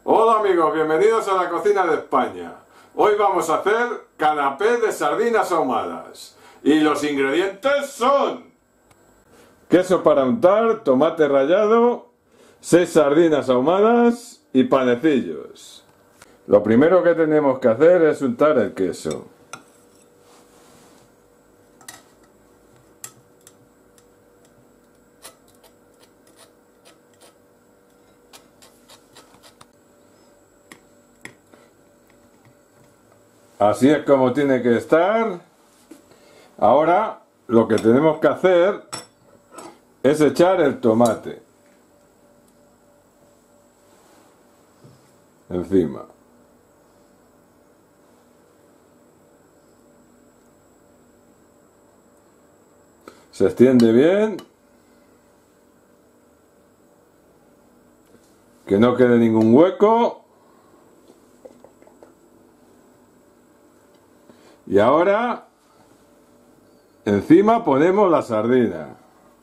Hola amigos, bienvenidos a la cocina de España. Hoy vamos a hacer canapé de sardinas ahumadas. Y los ingredientes son queso para untar, tomate rallado, 6 sardinas ahumadas y panecillos. Lo primero que tenemos que hacer es untar el queso. Así es como tiene que estar. Ahora lo que tenemos que hacer es echar el tomate encima. Se extiende bien, que no quede ningún hueco. Y ahora encima ponemos la sardina.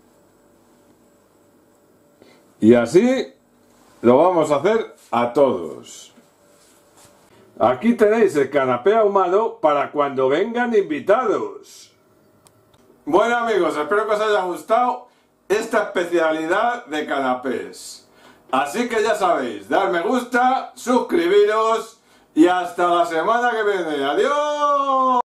Y así lo vamos a hacer a todos. Aquí tenéis el canapé ahumado para cuando vengan invitados. Bueno amigos, espero que os haya gustado esta especialidad de canapés. Así que ya sabéis, dar me gusta, suscribiros y hasta la semana que viene. ¡Adiós!